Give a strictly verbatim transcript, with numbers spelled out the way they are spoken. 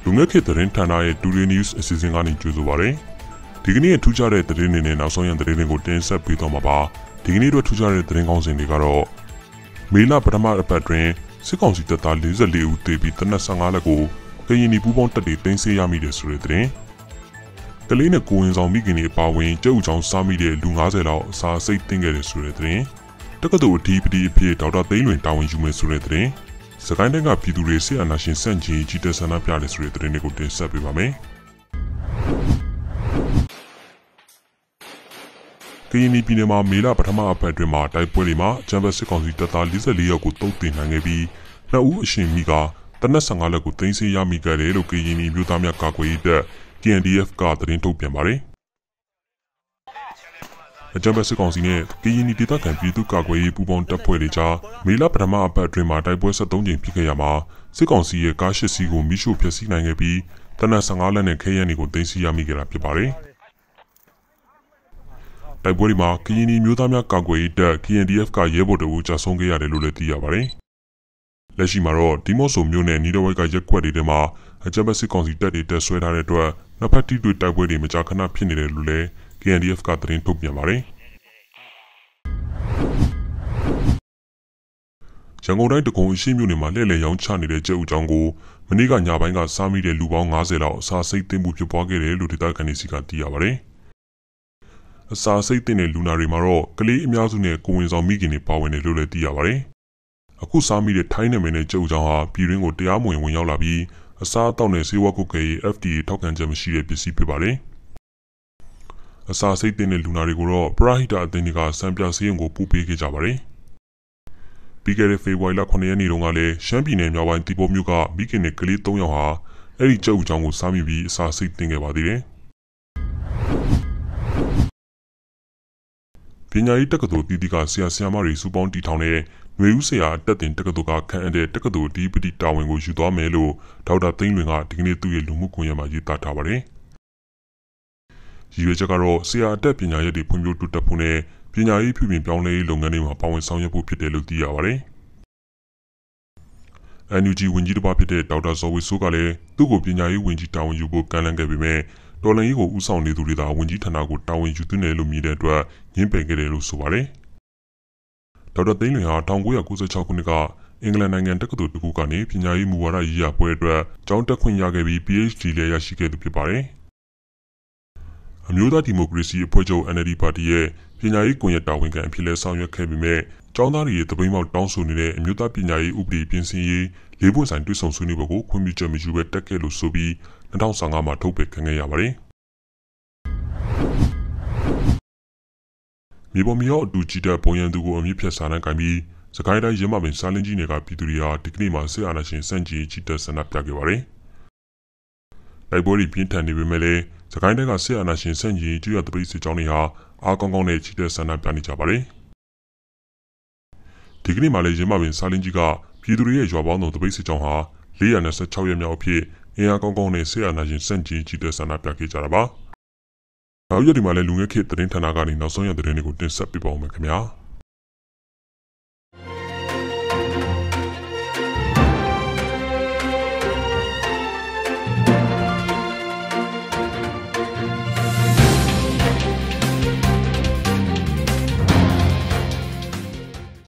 လူငယ်ခေတ်သတင်းဌာနရဲ့ TodayNews အစီအစဉ်ကနေကြိုဆိုပါရစေ။ဒီကနေ့ထူးခြားတဲ့သတင်းတွေနဲ့နောက်ဆုံးရသတင်းတွေကိုတင်ဆက်ပေးသွားမှာပါ။ဒီကနေ့အတွက်ထူးခြားတဲ့သတင်းကောင်းစင်တွေကတော့မေလပထမအပတ်တွင်စစ်ကောင်စီတပ်သား၄၄ဦးသေပြီးတနက်၁၅လက်ကိုကရင်နီပူးပေါင်းတပ်တွေတင်ဆေးရမိတယ်ဆိုတဲ့သတင်း။ကလေးနဲ့ကိုဝင်ဆောင်မိခင်တွေအပါအဝင်ကျုပ်ချောင်းစားမိတဲ့လူ၅၀လောက်အစာစိတ်တင်ခဲ့တယ်ဆိုတဲ့သတင်း။တက္ကသိုလ်အဓိပတိအဖြစ်ဒေါက်တာသိန်းလွင်တာဝန်ယူမယ်ဆိုတဲ့သတင်း။စကိုင်းတိုင်းကပြည်သူတွေဆီအာဏာရှင်စန့်ကျင်ကြီးတဲ့ဆန္ဒပြတယ်ဆိုတဲ့သတင်းတွေကိုတင်ဆက်ပေးပါမယ်။ကရင်နီပြည်နယ်မှာမေလပထမအပတ်အတွင်းမှာတိုက်ပွဲတွေမှာအကြမ်းဖက်စစ်ကောင်စီတပ်သား၄၄ယောက်ကိုတုံ့ပြန်နိုင်ခဲ့ပြီးနှစ်ဦးအရှင်မိကတနက်၁၅လက်ကိုတင်ဆေးရမိခဲ့တယ်လို့ကရင်နီမျိုးသားများကာကွယ်ရေးတပ် K N D F ကသတင်းထုတ်ပြန်ပါတယ်။အကြမ်းဖက်စစ်ကောင်စီနဲ့ကရင်နီဒေသခံပြည်သူ့ကာကွယ်ရေးပူးပေါင်းတပ်ဖွဲ့တွေကြားမေလပထမအပတ်အတွင်းမှာတိုက်ပွဲ၁၃ကြိမ်ဖြစ်ခဲ့ရမှာစစ်ကောင်စီရဲ့ကား၈စီးကိုမိရှို့ဖျက်ဆီးနိုင်ခဲ့ပြီးတနက်၁၅လက်နဲ့ခဲယမ်းတွေကိုတင်စီရမိခဲ့တာဖြစ်ပါတယ်။တိုက်ပွဲတွေမှာကရင်နီမျိုးသားများကာကွယ်ရေးတပ် K N D F ကရဲဘော်တို့ကြာဆုံးခဲ့ရတယ်လို့လည်းသိရပါတယ်။လက်ရှိမှာတော့ဒီမော့ဆိုမျိုးနဲ့နီးတဝိုက်ကရက်ကွက်တွေထဲမှာအကြမ်းဖက်စစ်ကောင်စီတပ်တွေတပ်ဆွဲထားတဲ့အတွက်နှစ်ဖက်ထိတွေ့တိုက်ပွဲတွေမကြာခဏဖြစ်နေတယ်လို့လည်း K N D F ကသတင်းထုတ်ပြန်ပါတယ်။ရန်ကုန်တိုင်းတကုံအရှိမြို့နယ်မှာလှည့်လည်ရောင်းချနေတဲ့ကျဲဥချောင်းကိုမနေ့ကညပိုင်းကစားမိတဲ့လူပေါင်း၅၀လောက်အစာစိတ်သိမ်းမှုဖြစ်ပွားခဲ့တယ်လို့ဒေသခံတွေစီကသိရပါတယ်။အစာစိတ်သိမ်းတဲ့လူနာတွေမှာတော့ကလေးအများစုနဲ့ကိုဝင်ဆောင်မိခင်တွေပါဝင်တယ်လို့လည်းသိရပါတယ်။အခုစားမိတဲ့ထိုင်းနယ်မြေနဲ့ကျဲဥချောင်းဟာပြည်တွင်းကိုတရားမဝင်ဝင်ရောက်လာပြီးအစားအသောက်နဲ့ဆေးဝါးကုတ်ကဲရေး F D A ထောက်ခံချက်မရှိတဲ့ပစ္စည်းဖြစ်ပါတယ်။အစာစိတ်သိမ်းတဲ့လူနာတွေကိုတော့ပရဟိတအသင်းတွေကစံပြဆေးရုံကိုပို့ပေးခဲ့ကြပါတယ်။ပြီးခဲ့တဲ့ဖေဖော်ဝါရီလခုနှစ်ရက်နေ့တုန်းကလည်းရှမ်းပြည်နယ်မြောက်ပိုင်းတီဘောမြို့ကမိခင်နဲ့ကလေး၃ယောက်ဟာအဲ့ဒီကျုပ်ချောင်းကိုစားမိပြီးအစာစိတ်သိမ်းခဲ့ပါသေးတယ်။ပညာရေးတက္ကသိုလ်ပြည်တီကဆရာဆရာမတွေစုပေါင်းတည်ထောင်တဲ့ຫນွေဦးဆရာတက်တင်တက္ကသိုလ်ကခန့်အပ်တဲ့တက္ကသိုလ်ဒီပတိတာဝန်ကိုယူသွားမယ်လို့ဒေါက်တာသိန်းလွင်ကဒီကနေ့သူ့ရဲ့လူမှုကွန်ရက်မှာရေးသားထားပါတယ်။ရည်ရွယ်ချက်ကတော့ဆရာအတက်ပညာရေးတွေဖွံ့ဖြိုးတိုးတက်ဖို့နဲ့ပညာရေးပြုပြင်ပြောင်းလဲရေးလုပ်ငန်းတွေမှာပါဝင်ဆောင်ရွက်ဖို့ဖြစ်တယ်လို့သိရပါတယ်။ N U G ဝန်ကြီးတစ်ပါးဖြစ်တဲ့ဒေါက်တာဇော်ဝေဆိုးကလည်းသူ့ကိုပညာရေးဝန်ကြီးတာဝန်ယူဖို့ကမ်းလှမ်းခဲ့ပေမဲ့တော်လှန်ရေးကိုဦးဆောင်နေသူတွေသာဝန်ကြီးဌာနကိုတာဝန်ယူသင့်တယ်လို့မြင်တဲ့အတွက်ညှင်းပယ်ခဲ့တယ်လို့ဆိုပါတယ်။ဒေါက်တာသိန်းလွင်ဟာ၁၉၉၆ခုနှစ်ကအင်္ဂလန်နိုင်ငံတက္ကသိုလ်တစ်ခုကနေပညာရေးမူဝါဒရေးရာပွဲအတွက်ကျောင်းတက်ခွင့်ရခဲ့ပြီး P H D လည်းရရှိခဲ့သူဖြစ်ပါတယ်။အမျိုးသားဒီမိုကရေစီအဖွဲ့ချုပ် N L D ပါတီရဲ့ပညာရေးကွန်ရက်တာဝန်ခံအဖြစ်လဲဆောင်ရွက်ခဲ့ပေမဲ့ကျောင်းသားတွေရဲ့တပိတ်မောက်တောင်းဆိုနေတဲ့အမျိုးသားပညာရေးဥပဒေပြင်ဆင်ရေးလေးပွင့်ဆိုင်တွဲဆောင်ဆွေးနွေးပွဲကိုခွင့်ပြုချက်မယူဘဲတက်ခဲ့လို့ဆိုပြီး၂၀၁၅မှာထုတ်ပယ်ခံခဲ့ရပါတယ်။မြေပေါ်မြေအောက်အတူကြီးတဲ့ပုံရန်သူကိုအမြင့်ဖြတ်စာတမ်းကင်ပြီးစကိုင်းတိုင်းရမပင်စားလင်းကြီးနယ်ကပြည်သူတွေဟာဒီကနေ့မှာစစ်အာဏာရှင်စန့်ကျင်ကြီးတဲ့ဆန္ဒပြခဲ့ပါတယ်။တိုက်ပွဲတွေပြင်းထန်နေပေမဲ့လည်းစကိုင်းတိုင်းကစစ်အာဏာရှင်စန့်ကျင်ကျွရတပိတ်စစ်ကြောင်းတွေဟာအားကောင်းကောင်းနဲ့ချီတဲ့ဆန္ဒပြနေကြပါတယ်။ဒီကနေ့မှလည်းရမပင်စားလင်းကြီးကပြည်သူတွေရဲ့ရွာပေါင်းစုံတပိတ်စစ်ကြောင်းဟာ၄၂၆ရက်မြောက်အဖြစ်အင်အားကောင်းကောင်းနဲ့စစ်အာဏာရှင်စန့်ကျင်ချီတဲ့ဆန္ဒပြခဲ့ကြတာပါ။နောက်ရက်ဒီမှာလည်းလူငယ်ခေတ်သတင်းဌာနကနေနောက်ဆုံးရသတင်းတွေကိုတင်ဆက်ပေးပါဦးမယ်ခင်ဗျာ။